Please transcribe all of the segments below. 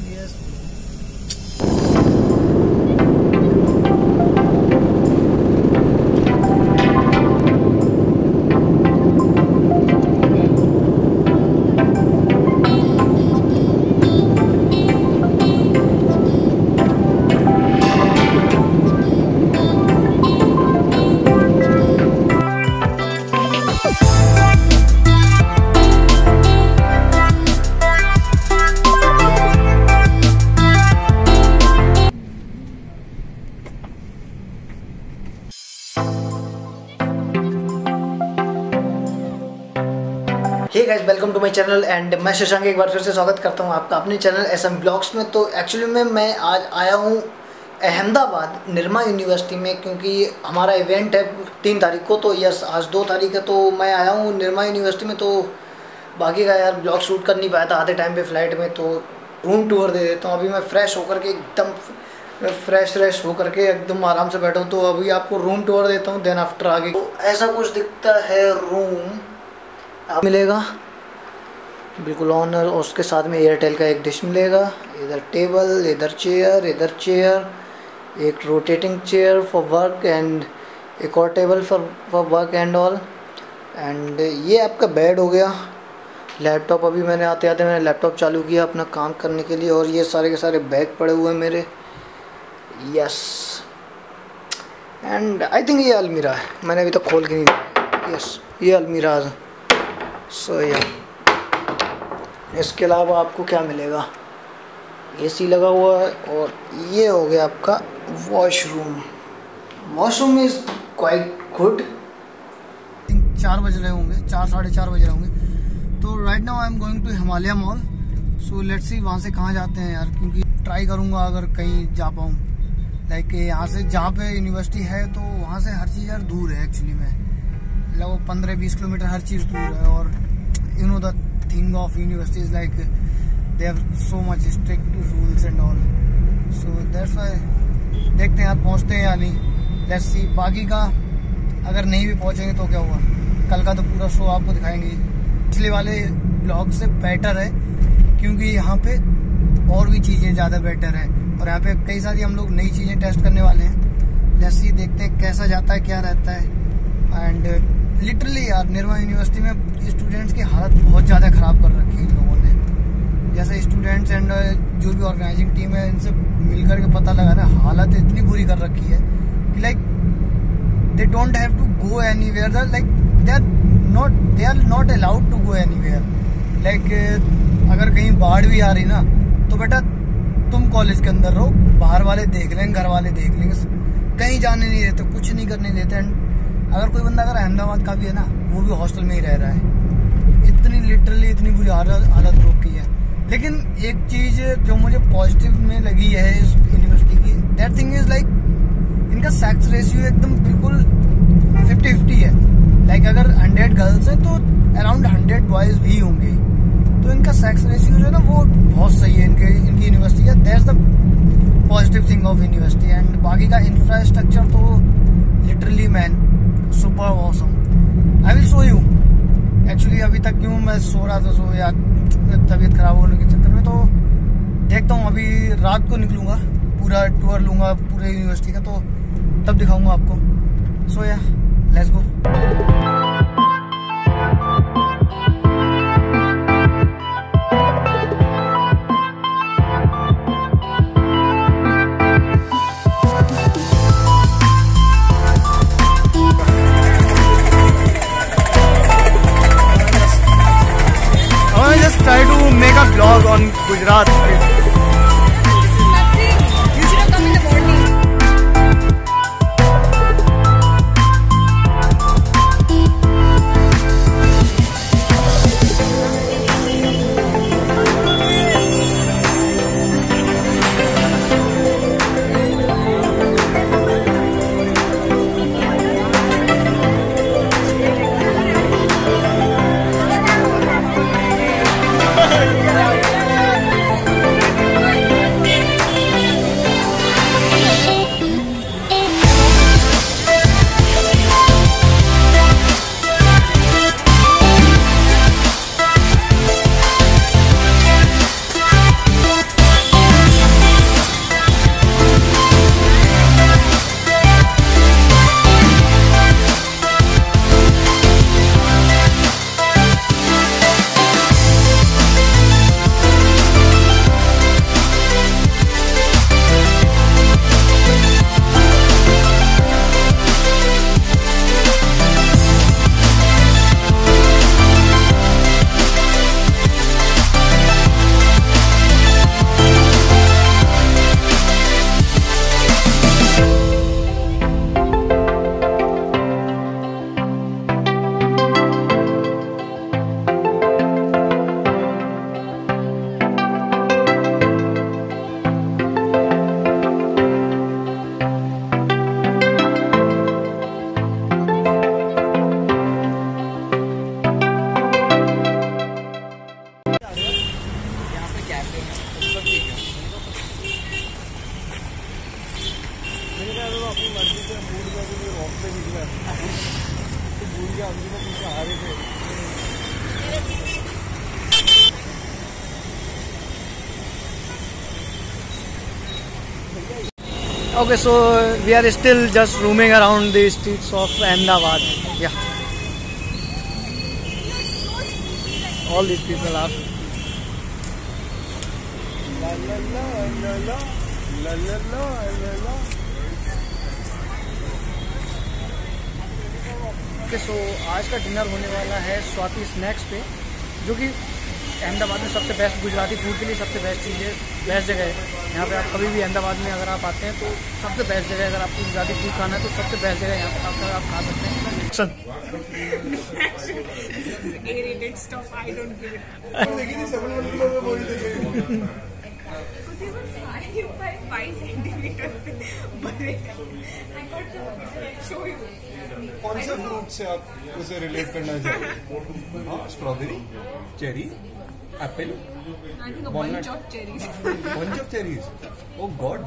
Yes. Hey guys, welcome to my channel and मैं शशांक एक बार फिर से स्वागत करता हूं आपका अपने चैनल एसएम ब्लॉग्स में। तो एक्चुअली में मैं आज आया हूं अहमदाबाद निर्मा यूनिवर्सिटी में, क्योंकि हमारा इवेंट है 3 तारीख को। तो यस, आज 2 तारीख है, तो मैं आया हूं निर्मा यूनिवर्सिटी में। तो बाकी का यार ब्लॉग शूट कर नहीं पाया था आधे टाइम पे फ्लाइट में, तो रूम टूर दे देता हूँ। अभी मैं फ्रेश होकर के एकदम फ्रेश होकर के एकदम आराम से बैठा हूँ। तो अभी आपको रूम टूर देता हूँ, देन आफ्टर आगे। तो ऐसा कुछ दिखता है रूम मिलेगा बिल्कुल ऑनर, और उसके साथ में एयरटेल का एक डिश मिलेगा। इधर टेबल, इधर चेयर, एक rotating chair for work and एक और table for work and all. And ये आपका बेड हो गया। लैपटॉप, अभी मैंने आते आते मैंने लैपटॉप चालू किया अपना काम करने के लिए। और ये सारे के सारे बैग पड़े हुए हैं मेरे। यस, एंड आई थिंक ये अलमीरा है, मैंने अभी तक खोल के नहीं। यस, ये अलमीरा है। सो या इसके अलावा आपको क्या मिलेगा, एसी लगा हुआ है। और ये हो गया आपका वॉशरूम इज़ क्वाइट गुड। 4 बज रहे होंगे, 4 साढ़े 4 बज रहे होंगे। तो right now I am going to Himalaya mall. So let's see वहाँ से कहाँ जाते हैं यार, क्योंकि ट्राई करूँगा अगर कहीं जा पाऊँ। लाइक यहाँ से जहाँ पे यूनिवर्सिटी है तो वहाँ से हर चीज़ यार दूर है एक्चुअली में, लगभग 15-20 किलोमीटर हर चीज़ दूर है। और you know the thing of universities like they have so much strict rules and all. So that's why देखते हैं यार पहुंचते हैं या नहीं। Let's see. बाकी का अगर नहीं भी पहुंचेंगे तो क्या हुआ, कल का तो पूरा शो आपको दिखाएंगे। पिछले वाले ब्लॉग से बेटर है, क्योंकि यहाँ पे और भी चीज़ें ज़्यादा बेटर है। और यहाँ पे कई सारी हम लोग नई चीज़ें टेस्ट करने वाले हैं। लेट्स सी, देखते हैं कैसा जाता है, क्या रहता है। एंड लिटरली यार निर्मा यूनिवर्सिटी में स्टूडेंट्स की हालत बहुत ज़्यादा ख़राब कर रखी है इन लोगों ने। जैसे स्टूडेंट्स एंड जो भी ऑर्गेनाइजिंग टीम है, इनसे मिल करके पता लगा रहा है हालत इतनी बुरी कर रखी है कि like they don't have to go anywhere. Like they are not allowed to go anywhere. Like अगर कहीं बाढ़ भी आ रही ना, तो बेटा तुम कॉलेज के अंदर रहो, बाहर वाले देख लेंगे, घर वाले देख लेंगे। कहीं जाने नहीं देते, कुछ नहीं करने देते। एंड अगर कोई बंदा अगर अहमदाबाद का भी है ना, वो भी हॉस्टल में ही रह रहा है। इतनी लिटरली इतनी बुरी हालत रोक की है। लेकिन एक चीज़ जो मुझे पॉजिटिव में लगी है इस यूनिवर्सिटी की, दैट थिंग इज लाइक इनका सेक्स रेशियो एकदम बिल्कुल 50-50 है। लाइक अगर 100 गर्ल्स हैं तो अराउंड 100 बॉयज़ भी होंगे। तो इनका सेक्स रेशियो जो है ना वो बहुत सही है इनकी यूनिवर्सिटी का। That's the positive thing of university. And बाकी का इंफ्रास्ट्रक्चर तो literally man super awesome. I will show you. Actually अभी तक क्यों मैं सो रहा था, सो या तबीयत खराब होने के चक्कर में। तो देखता हूँ, अभी रात को निकलूँगा, पूरा टूर लूँगा पूरे यूनिवर्सिटी का, तो तब दिखाऊँगा आपको। So yeah let's go. Try to make a vlog on Gujarat. मैंने कहा तो अपनी मर्जी से मूड में भी वॉक पे निकला तो भूल गया अभी तो पीछे आ रहे थे। Okay, so we are still just roaming around the streets of Ahmedabad. Yeah. All these people are. La la la la la la la la la la. Okay, so आज का डिनर होने वाला है स्वाति स्नैक्स पे, जो कि अहमदाबाद में सबसे बेस्ट गुजराती फूड के लिए सबसे बेस्ट चीज़ है, बेस्ट जगह है। यहाँ पे आप कभी भी अहमदाबाद में अगर आप आते हैं तो सबसे बेस्ट जगह है। अगर आपको गुजराती फूड खाना है तो सबसे बेस्ट जगह यहाँ पे आप खा सकते हैं। A-rated stuff, I don't give it. By 5 centimeters. But I got the show you. कौन से फ्रूट से आप उसे रिलेट करना चाहेंगे? हाँ, strawberry, cherry, apple, I think a bunch of cherries. bunch of cherries. Oh God.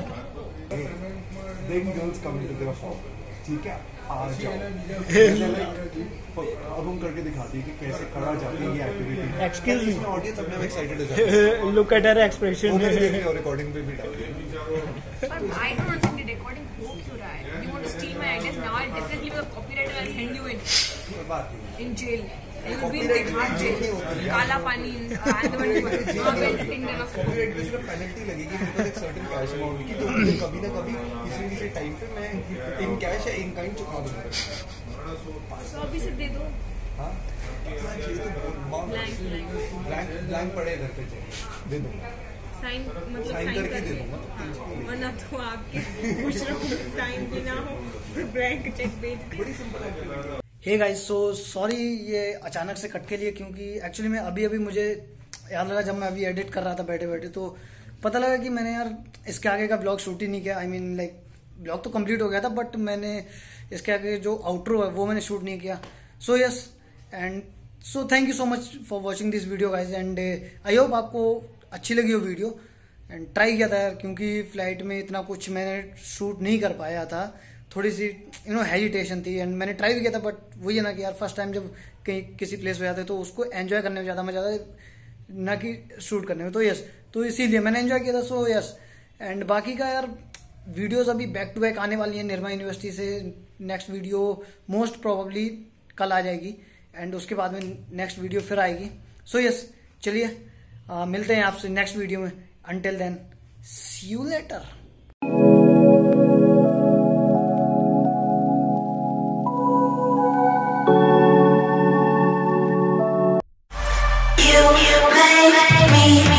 Then girls coming to their farm. ठीक है, आ जाओ। अब हम करके दिखाती है कि कैसे करा जाती है ये एक्टिविटी। Excuse me. ऑडियंस अपने आप एक्साइटेड हो जाती है। Look at her expression. वो मैंने देख लिया और रिकॉर्डिंग पे भी डाल दिया। But I don't think the recording हो क्यों रहा है? You want to steal my ideas now? I'll definitely be a copyright and I'll send you in jail. And you'll be in Tihar jail. काला पानी Ahmedabad में entertainment of copyright पे सिर्फ penalty लगेगी मेरे पास एक सर्टेन कैश अमाउंट की, तो कभी ना कभी किसी न किसी टाइम पे मैं इन कैश या इन काइंड चुका दूंगा। तो अभी से दे दो। हाँ, ब्लैंक पड़े घर पे चाहिए, दे दो। साइन मतलब साइन करके दे दूंगा। वरना तो आपके कुछ लोग साइन भी ना हो ब्लैंक चेक भेज दे। बड़ी simple activity. Hey guys, so sorry ये अचानक से कट के लिए, क्योंकि एक्चुअली में अभी मुझे याद लगा जब मैं अभी एडिट कर रहा था बैठे बैठे, तो पता लगा कि मैंने यार इसके आगे का ब्लॉग शूट ही नहीं किया। आई मीन लाइक ब्लॉग तो कंप्लीट हो गया था, बट मैंने इसके आगे जो आउटरो है वो मैंने शूट नहीं किया। So yes, and so thank you so much for watching this video guys, and I hope आपको अच्छी लगी हो वीडियो। एंड ट्राई किया था यार, क्योंकि फ्लाइट में इतना कुछ मैंने शूट नहीं कर पाया था, थोड़ी सी हेजिटेशन थी। एंड मैंने ट्राई भी किया था, बट वही है ना कि यार फर्स्ट टाइम जब कहीं किसी प्लेस पे जाते तो उसको एंजॉय करने में ज़्यादा मजा आता है ना कि शूट करने में। तो यस, तो इसीलिए मैंने एंजॉय किया था। सो यस, एंड बाकी का यार वीडियोस अभी बैक टू बैक आने वाली है निर्मा यूनिवर्सिटी से। नेक्स्ट वीडियो मोस्ट प्रोबेबली कल आ जाएगी, एंड उसके बाद में नेक्स्ट वीडियो फिर आएगी। सो यस, चलिए मिलते हैं आपसे नेक्स्ट वीडियो में। Until then, see you later. You make me